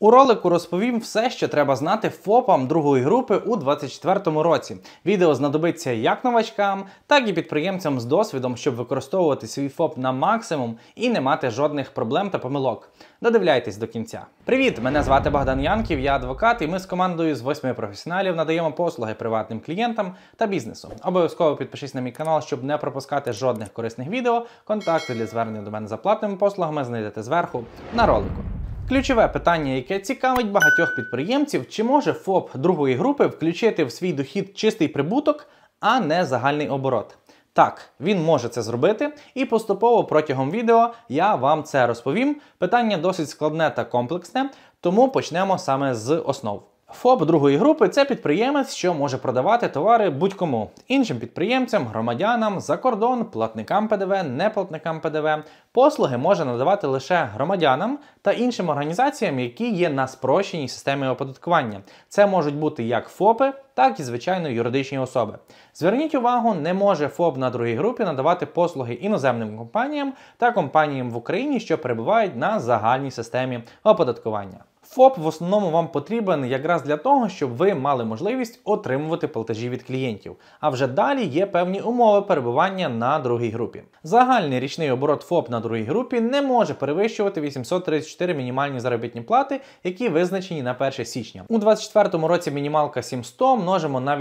У ролику розповім все, що треба знати ФОПам другої групи у 2024 році. Відео знадобиться як новачкам, так і підприємцям з досвідом, щоб використовувати свій ФОП на максимум і не мати жодних проблем та помилок. Додивляйтесь до кінця. Привіт! Мене звати Богдан Янків, я адвокат, і ми з командою з 8 професіоналів надаємо послуги приватним клієнтам та бізнесу. Обов'язково підпишись на мій канал, щоб не пропускати жодних корисних відео. Контакти для звернення до мене за платними послугами знайдете зверху на ролику. Ключове питання, яке цікавить багатьох підприємців, чи може ФОП другої групи включити в свій дохід чистий прибуток, а не загальний оборот? Так, він може це зробити, і поступово протягом відео я вам це розповім. Питання досить складне та комплексне, тому почнемо саме з основ. ФОП другої групи – це підприємець, що може продавати товари будь-кому – іншим підприємцям, громадянам, за кордон, платникам ПДВ, неплатникам ПДВ. Послуги може надавати лише громадянам та іншим організаціям, які є на спрощеній системі оподаткування. Це можуть бути як ФОПи, так і, звичайно, юридичні особи. Зверніть увагу, не може ФОП на другій групі надавати послуги іноземним компаніям та компаніям в Україні, що перебувають на загальній системі оподаткування. ФОП в основному вам потрібен якраз для того, щоб ви мали можливість отримувати платежі від клієнтів. А вже далі є певні умови перебування на другій групі. Загальний річний оборот ФОП на другій групі не може перевищувати 834 мінімальні заробітні плати, які визначені на 1 січня. У 2024 році мінімалка 700 множимо на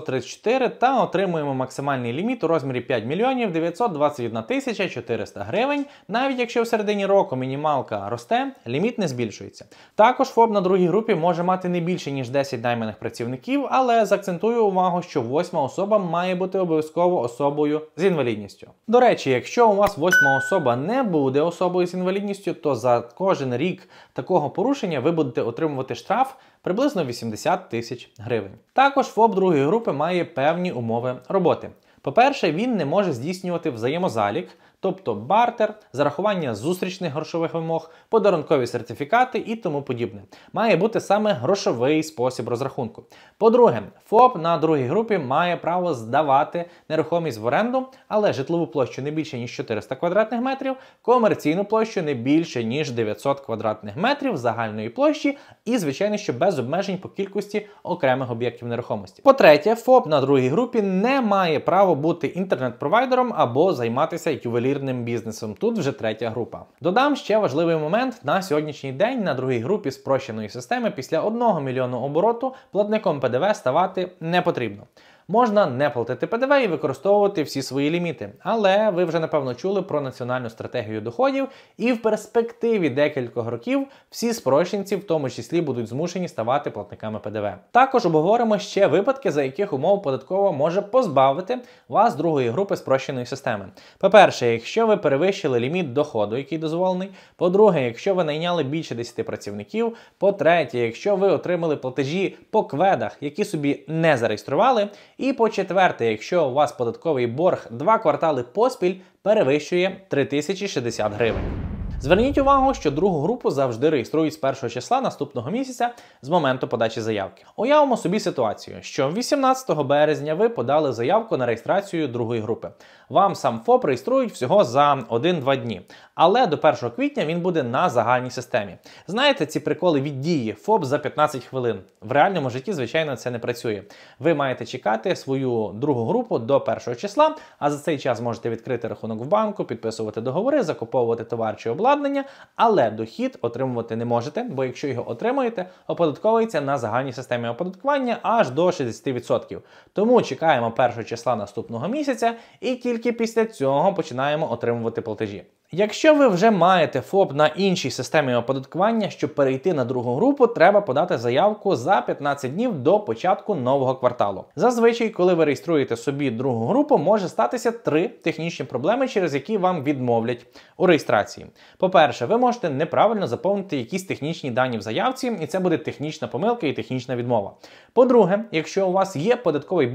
834 та отримуємо максимальний ліміт у розмірі 5 мільйонів 921 тисяча 400 гривень. Навіть якщо в середині року мінімалка росте, ліміт не збільшується. Також ФОП на другій групі може мати не більше, ніж 10 найманих працівників, але заакцентую увагу, що 8-ма особа має бути обов'язково особою з інвалідністю. До речі, якщо у вас 8-ма особа не буде особою з інвалідністю, то за кожен рік такого порушення ви будете отримувати штраф приблизно 80 тисяч гривень. Також ФОП другої групи має певні умови роботи. По-перше, він не може здійснювати взаємозалік, тобто бартер, зарахування зустрічних грошових вимог, подарункові сертифікати і тому подібне. Має бути саме грошовий спосіб розрахунку. По-друге, ФОП на другій групі має право здавати нерухомість в оренду, але житлову площу не більше, ніж 400 квадратних метрів, комерційну площу не більше, ніж 900 квадратних метрів загальної площі і, звичайно, що без обмежень по кількості окремих об'єктів нерухомості. По-третє, ФОП на другій групі не має права бути інтернет-провайдером або займатися ювелірним бізнесом. Тут вже третя група. Додам ще важливий момент. На сьогоднішній день на другій групі спрощеної системи після 1 мільйону обороту платником ПДВ ставати не потрібно. Можна не платити ПДВ і використовувати всі свої ліміти. Але ви вже, напевно, чули про національну стратегію доходів, і в перспективі декількох років всі спрощенці в тому числі будуть змушені ставати платниками ПДВ. Також обговоримо ще випадки, за яких умов податкова може позбавити вас другої групи спрощеної системи. По-перше, якщо ви перевищили ліміт доходу, який дозволений. По-друге, якщо ви найняли більше 10 працівників. По-третє, якщо ви отримали платежі по кведах, які собі не зареєстрували. І по-четверте, якщо у вас податковий борг 2 квартали поспіль перевищує 3060 гривень. Зверніть увагу, що другу групу завжди реєструють з 1 числа наступного місяця з моменту подачі заявки. Уявимо собі ситуацію, що 18 березня ви подали заявку на реєстрацію другої групи. Вам сам ФОП реєструють всього за 1-2 дні. Але до 1 квітня він буде на загальній системі. Знаєте, ці приколи від дії ФОП за 15 хвилин. В реальному житті, звичайно, це не працює. Ви маєте чекати свою другу групу до 1 числа, а за цей час можете відкрити рахунок в банку, підписувати договори, закуповувати товар чи обладнання, але дохід отримувати не можете, бо якщо його отримуєте, оподатковується на загальній системі оподаткування аж до 60%. Тому чекаємо 1 числа наступного місяця і тільки після цього починаємо отримувати платежі. Якщо ви вже маєте ФОП на іншій системі оподаткування, щоб перейти на другу групу, треба подати заявку за 15 днів до початку нового кварталу. Зазвичай, коли ви реєструєте собі другу групу, може статися 3 технічні проблеми, через які вам відмовлять у реєстрації. По-перше, ви можете неправильно заповнити якісь технічні дані в заявці, і це буде технічна помилка і технічна відмова. По-друге, якщо у вас є податковий борг,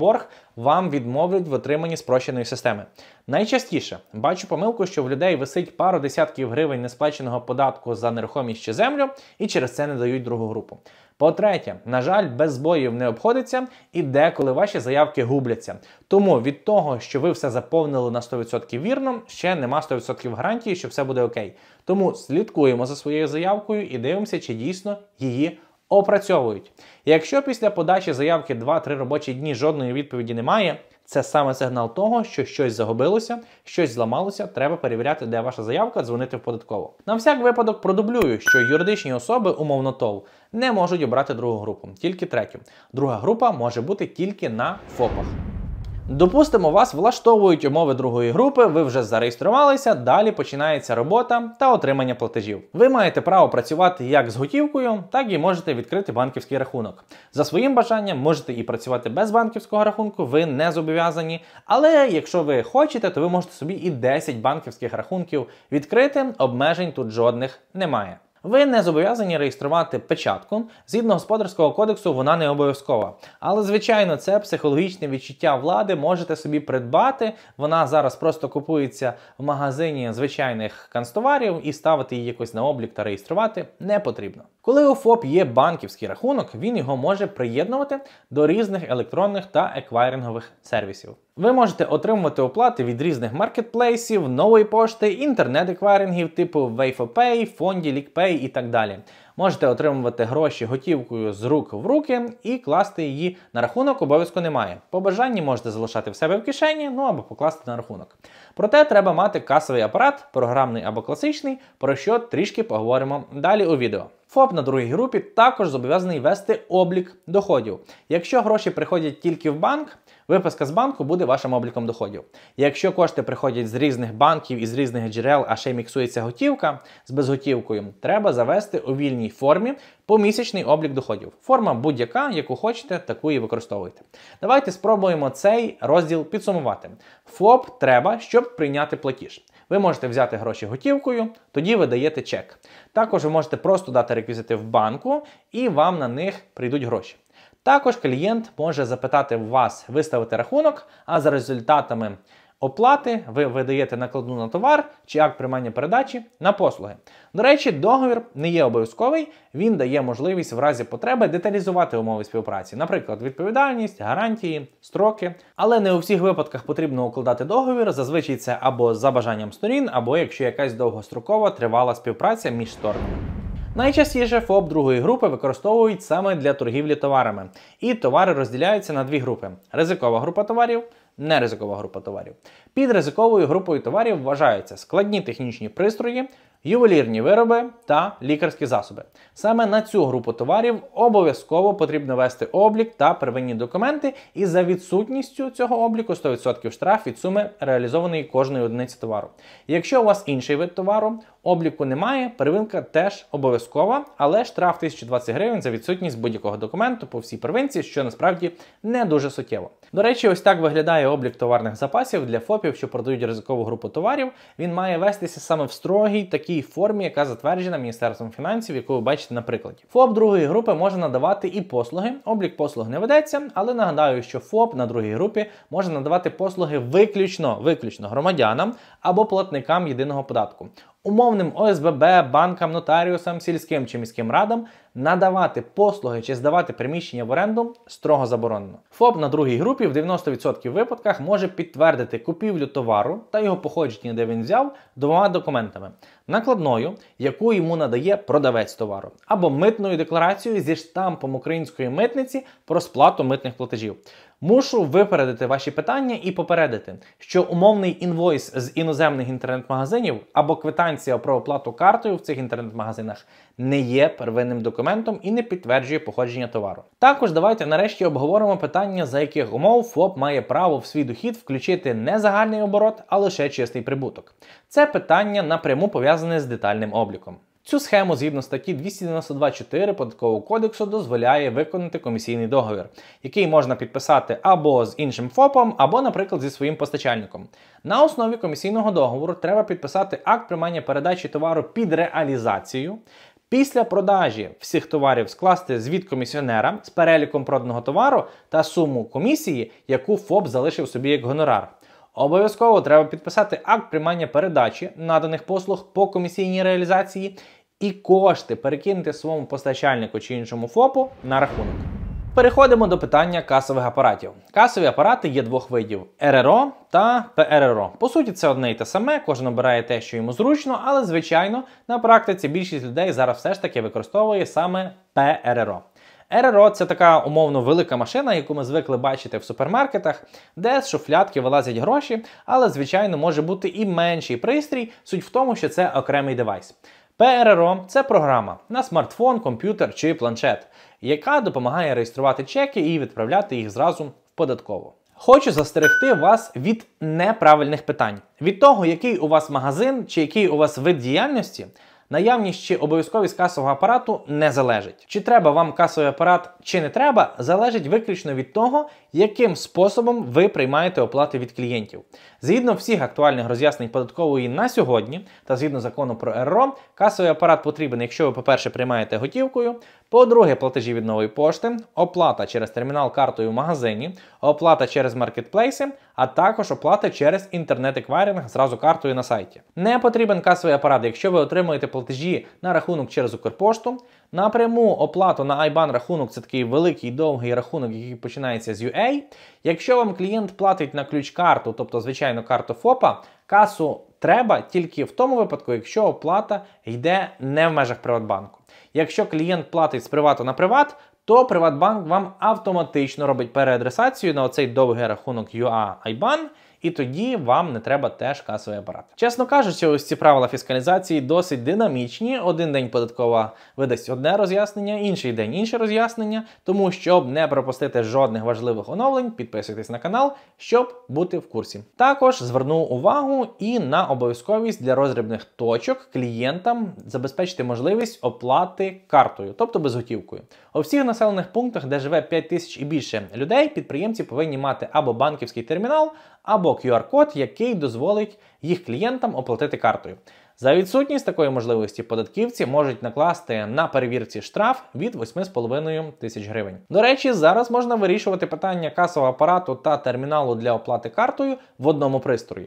вам відмовлять в отриманні спрощеної системи. Найчастіше бачу помилку, що в людей висить пару десятків гривень несплаченого податку за нерухомість чи землю, і через це не дають другу групу. По-третє, на жаль, без збоїв не обходиться і деколи ваші заявки губляться. Тому від того, що ви все заповнили на 100% вірно, ще нема 100% гарантії, що все буде окей. Тому слідкуємо за своєю заявкою і дивимося, чи дійсно її опрацьовують. Якщо після подачі заявки 2-3 робочі дні жодної відповіді немає, це саме сигнал того, що щось загубилося, щось зламалося, треба перевіряти, де ваша заявка, дзвонити в податкову. На всяк випадок продублюю, що юридичні особи, умовно ТОВ, не можуть обрати другу групу, тільки третю. Друга група може бути тільки на ФОПах. Допустимо, вас влаштовують умови другої групи, ви вже зареєструвалися, далі починається робота та отримання платежів. Ви маєте право працювати як з готівкою, так і можете відкрити банківський рахунок. За своїм бажанням можете і працювати без банківського рахунку, ви не зобов'язані, але якщо ви хочете, то ви можете собі і 10 банківських рахунків відкрити, обмежень тут жодних немає. Ви не зобов'язані реєструвати печатку. Згідно Господарського кодексу вона не обов'язкова. Але, звичайно, це психологічне відчуття влади можете собі придбати. Вона зараз просто купується в магазині звичайних канцтоварів і ставити її якось на облік та реєструвати не потрібно. Коли у ФОП є банківський рахунок, він його може приєднувати до різних електронних та еквайрингових сервісів. Ви можете отримувати оплати від різних маркетплейсів, нової пошти, інтернет-еквайрингів типу Wayfopay, Фонді, Лікпей і так далі. Можете отримувати гроші готівкою з рук в руки і класти її на рахунок обов'язку немає. По бажанні можете залишати в себе в кишені, або покласти на рахунок. Проте треба мати касовий апарат, програмний або класичний, про що трішки поговоримо далі у відео. ФОП на другій групі також зобов'язаний вести облік доходів. Якщо гроші приходять тільки в банк, виписка з банку буде вашим обліком доходів. Якщо кошти приходять з різних банків і з різних джерел, а ще й міксується готівка з безготівкою, треба завести у вільній формі помісячний облік доходів. Форма будь-яка, яку хочете, таку і використовуйте. Давайте спробуємо цей розділ підсумувати. ФОП треба, щоб прийняти платіж. Ви можете взяти гроші готівкою, тоді ви даєте чек. Також ви можете просто дати реквізити в банку і вам на них прийдуть гроші. Також клієнт може запитати вас виставити рахунок, а за результатами оплати ви видаєте накладну на товар чи акт приймання передачі на послуги. До речі, договір не є обов'язковий, він дає можливість в разі потреби деталізувати умови співпраці, наприклад, відповідальність, гарантії, строки. Але не у всіх випадках потрібно укладати договір, зазвичай це або за бажанням сторін, або якщо якась довгострокова тривала співпраця між сторонами. Найчастіше ФОП другої групи використовують саме для торгівлі товарами. І товари розділяються на дві групи – ризикова група товарів, неризикова група товарів. Під ризиковою групою товарів вважаються складні технічні пристрої, ювелірні вироби та лікарські засоби. Саме на цю групу товарів обов'язково потрібно вести облік та первинні документи, і за відсутністю цього обліку 100% штраф від суми реалізованої кожної одиниці товару. Якщо у вас інший вид товару, обліку немає, первинка теж обов'язкова, але штраф 1020 гривень за відсутність будь-якого документу по всій первинці, що насправді не дуже суттєво. До речі, ось так виглядає облік товарних запасів для ФОПів, що продають ризикову групу товарів. Він має вестися саме в строгій такій формі, яка затверджена Міністерством фінансів, яку ви бачите на прикладі. ФОП другої групи може надавати і послуги. Облік послуг не ведеться, але нагадаю, що ФОП на другій групі може надавати послуги виключно громадянам або платникам єдиного податку. Умовним ОСББ, банкам, нотаріусам, сільським чи міським радам надавати послуги чи здавати приміщення в оренду строго заборонено. ФОП на другій групі в 90% випадках може підтвердити купівлю товару та його походження, де він взяв, двома документами. Накладною, яку йому надає продавець товару, або митною декларацією зі штампом української митниці про сплату митних платежів. Мушу випередити ваші питання і попередити, що умовний інвойс з іноземних інтернет-магазинів або квитанція про оплату картою в цих інтернет-магазинах не є первинним документом і не підтверджує походження товару. Також давайте нарешті обговоримо питання, за яких умов ФОП має право в свій дохід включити не загальний оборот, а лише чистий прибуток. Це питання напряму пов'язане з детальним обліком. Цю схему згідно статті 292.4 Податкового кодексу дозволяє виконати комісійний договір, який можна підписати або з іншим ФОПом, або, наприклад, зі своїм постачальником. На основі комісійного договору треба підписати акт приймання передачі товару під реалізацію, Після продажі всіх товарів скласти звіт комісіонера з переліком проданого товару та суму комісії, яку ФОП залишив собі як гонорар. Обов'язково треба підписати акт приймання передачі наданих послуг по комісійній реалізації і кошти перекинути своєму постачальнику чи іншому ФОПу на рахунок. Переходимо до питання касових апаратів. Касові апарати є двох видів – РРО та ПРРО. По суті, це одне і те саме, кожен обирає те, що йому зручно, але, звичайно, на практиці більшість людей зараз все ж таки використовує саме ПРРО. РРО – це така умовно велика машина, яку ми звикли бачити в супермаркетах, де з шуфлядки вилазять гроші, але, звичайно, може бути і менший пристрій, суть в тому, що це окремий девайс. ПРРО – це програма на смартфон, комп'ютер чи планшет, яка допомагає реєструвати чеки і відправляти їх зразу в податкову. Хочу застерегти вас від неправильних питань. Від того, який у вас магазин чи який у вас вид діяльності, наявність чи обов'язковість касового апарату не залежить. Чи треба вам касовий апарат, чи не треба, залежить виключно від того, яким способом ви приймаєте оплати від клієнтів. Згідно всіх актуальних роз'яснень податкової на сьогодні, та згідно закону про РРО, касовий апарат потрібен, якщо ви, по-перше, приймаєте готівкою, по-друге, платежі від нової пошти, оплата через термінал картою в магазині, оплата через маркетплейси, а також оплата через інтернет-еквайринг зразу картою на сайті. Не потрібен касовий апарат, якщо ви отримуєте платежі на рахунок через Укрпошту, напряму оплату на IBAN рахунок – це такий великий довгий рахунок, який починається з UA. Якщо вам клієнт платить на ключ-карту, тобто, звичайно, карту ФОПа, касу треба тільки в тому випадку, якщо оплата йде не в межах Приватбанку. Якщо клієнт платить з привату на приват, то Приватбанк вам автоматично робить переадресацію на оцей довгий рахунок UA IBAN, і тоді вам не треба теж касовий апарат. Чесно кажучи, ось ці правила фіскалізації досить динамічні. Один день податкова видасть одне роз'яснення, інший день інше роз'яснення. Тому, щоб не пропустити жодних важливих оновлень, підписуйтесь на канал, щоб бути в курсі. Також зверну увагу і на обов'язковість для роздрібних точок клієнтам забезпечити можливість оплати картою, тобто безготівкою. У всіх населених пунктах, де живе 5 тисяч і більше людей, підприємці повинні мати або банківський термінал, або QR-код, який дозволить їх клієнтам оплатити картою. За відсутність такої можливості податківці можуть накласти на перевірці штраф від 8,5 тисяч гривень. До речі, зараз можна вирішувати питання касового апарату та терміналу для оплати картою в одному пристрої.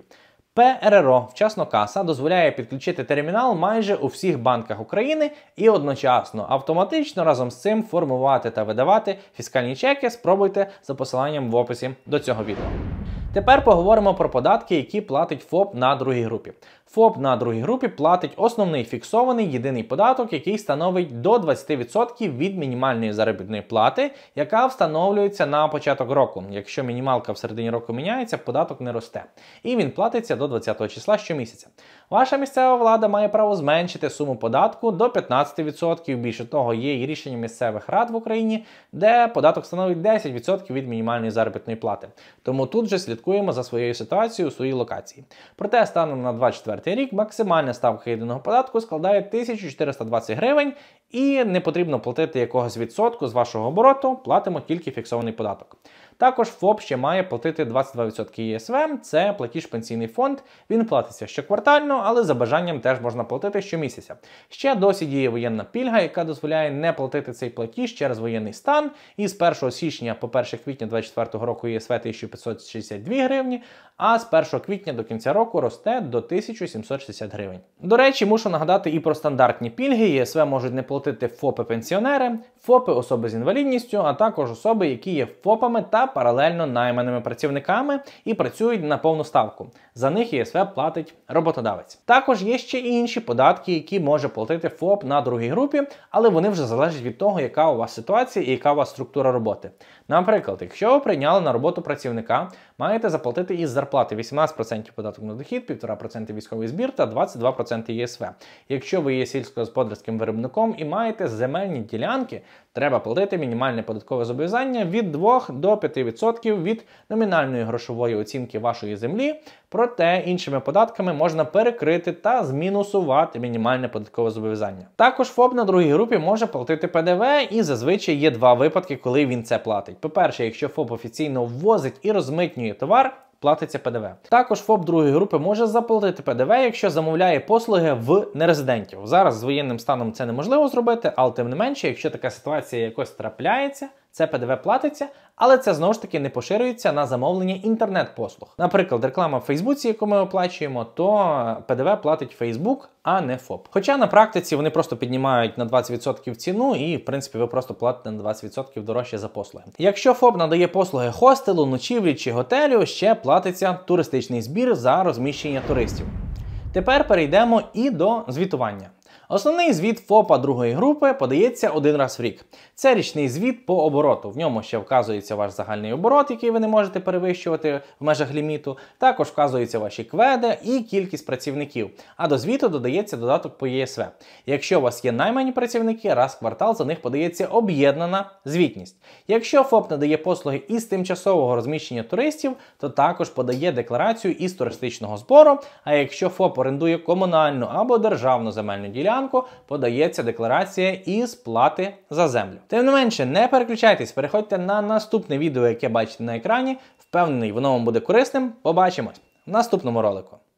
ПРРО «Вчасно каса» дозволяє підключити термінал майже у всіх банках України і одночасно автоматично разом з цим формувати та видавати фіскальні чеки. Спробуйте за посиланням в описі до цього відео. Тепер поговоримо про податки, які платить ФОП на другій групі. ФОП на другій групі платить основний фіксований єдиний податок, який становить до 20% від мінімальної заробітної плати, яка встановлюється на початок року. Якщо мінімалка в середині року міняється, податок не росте. І він платиться до 20 числа щомісяця. Ваша місцева влада має право зменшити суму податку до 15%. Більше того, є і рішення місцевих рад в Україні, де податок становить 10% від мінімальної заробітної плати. Тому тут же слідкуємо за своєю ситуацією у своїй локації. Проте станом на 2024 рік максимальна ставка єдиного податку складає 1420 гривень і не потрібно платити якогось відсотку з вашого обороту, платимо тільки фіксований податок. Також ФОП ще має платити 22% ЄСВ, це платіж пенсійний фонд, він платиться щоквартально, але за бажанням теж можна платити щомісяця. Ще досі діє воєнна пільга, яка дозволяє не платити цей платіж через воєнний стан, і з 1 січня по 1 квітня 2024 року ЄСВ 1562 гривні, а з 1 квітня до кінця року росте до 1760 гривень. До речі, мушу нагадати і про стандартні пільги. ЄСВ можуть не платити ФОПи-пенсіонери, ФОПи особи з інвалідністю, а також особи, які є ФОПами та паралельно найманими працівниками і працюють на повну ставку. За них ЄСВ платить роботодавець. Також є ще і інші податки, які може платити ФОП на другій групі, але вони вже залежать від того, яка у вас ситуація і яка у вас структура роботи. Наприклад, якщо ви прийняли на роботу працівника, маєте заплатити із зарплати 18% податок на дохід, 1,5% військовий збір та 22% ЄСВ. Якщо ви є сільськогосподарським виробником і маєте земельні ділянки, треба платити мінімальне податкове зобов'язання від 2 до 5% від номінальної грошової оцінки вашої землі, проте іншими податками можна перекрити та змінусувати мінімальне податкове зобов'язання. Також ФОП на другій групі може платити ПДВ, і зазвичай є два випадки, коли він це платить. По-перше, якщо ФОП офіційно ввозить і розмитнює товар, платиться ПДВ. Також ФОП другої групи може заплатити ПДВ, якщо замовляє послуги в нерезидентів. Зараз з воєнним станом це неможливо зробити, але тим не менше, якщо така ситуація якось трапляється, це ПДВ платиться, але це знову ж таки не поширюється на замовлення інтернет-послуг. Наприклад, реклама в Фейсбуці, яку ми оплачуємо, то ПДВ платить Фейсбук, а не ФОП. Хоча на практиці вони просто піднімають на 20% ціну і, в принципі, ви просто платите на 20% дорожче за послуги. Якщо ФОП надає послуги хостелу, ночівлі чи готелю, ще платиться туристичний збір за розміщення туристів. Тепер перейдемо і до звітування. Основний звіт ФОПа другої групи подається один раз в рік. Це річний звіт по обороту. В ньому ще вказується ваш загальний оборот, який ви не можете перевищувати в межах ліміту. Також вказуються ваші КВЕДи і кількість працівників. А до звіту додається додаток по ЄСВ. Якщо у вас є наймані працівники, раз в квартал за них подається об'єднана звітність. Якщо ФОП надає послуги із тимчасового розміщення туристів, то також подає декларацію із туристичного збору. А якщо ФОП орендує комунальну або державну земельну ділянку, подається декларація із плати за землю. Тим не менше, не переключайтесь, переходьте на наступне відео, яке бачите на екрані. Впевнений, воно вам буде корисним. Побачимось в наступному ролику.